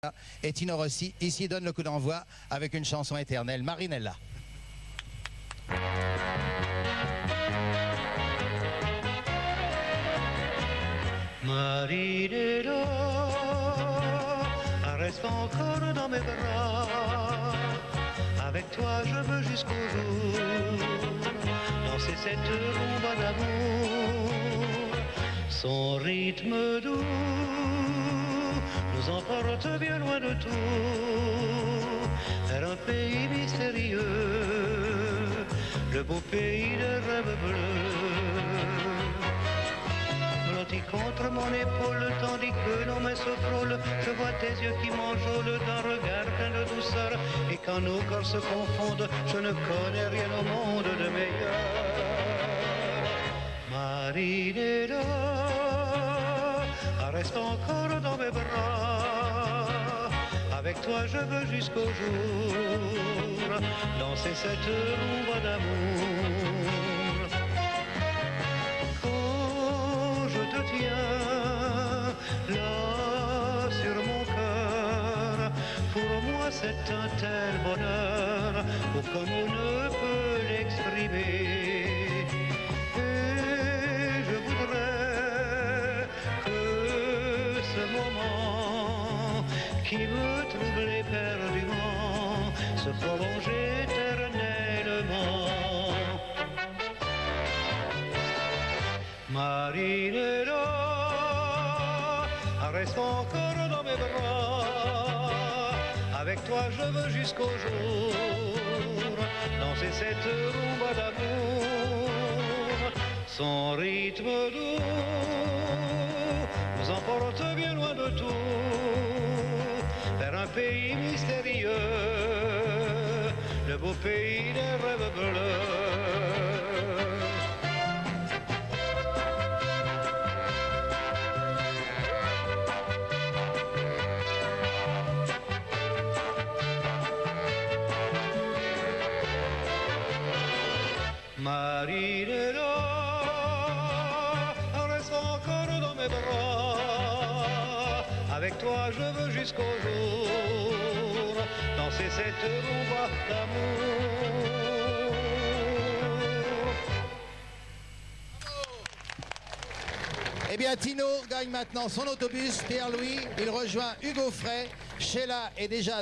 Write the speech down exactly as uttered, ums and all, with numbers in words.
Et Tino Rossi, ici, donne le coup d'envoi avec une chanson éternelle, Marinella. Marinella, reste encore dans mes bras. Avec toi je veux jusqu'au jour danser cette rumba d'amour. Son rythme doux nous emporte bien loin de tout, vers un pays mystérieux, le beau pays de rêves bleus. Blotti contre mon épaule, tandis que nos mains se frôlent, je vois tes yeux qui m'enjôlent d'un regard plein de douceur. Et quand nos corps se confondent, je ne connais rien au monde de meilleur. Marinella, reste encore dans mes bras. Avec toi je veux jusqu'au jour danser cette rumba d'amour. Quand je te tiens là sur mon cœur, pour moi c'est un tel bonheur, oh, comme on ne peut l'exprimer. Qui me trouble éperdument, se prolonge éternellement. Marinella, reste encore dans mes bras. Avec toi je veux jusqu'au jour danser cette rumba d'amour. Son rythme doux nous emporte bien loin de tout, vers un pays mystérieux, le beau pays des rêves bleus. Marinella, reste encore dans mes bras. Avec toi je veux jusqu'au jour danser cette rumba d'amour. Eh bien, Tino gagne maintenant son autobus. Pierre-Louis, il rejoint Hugo Frey. Sheila est déjà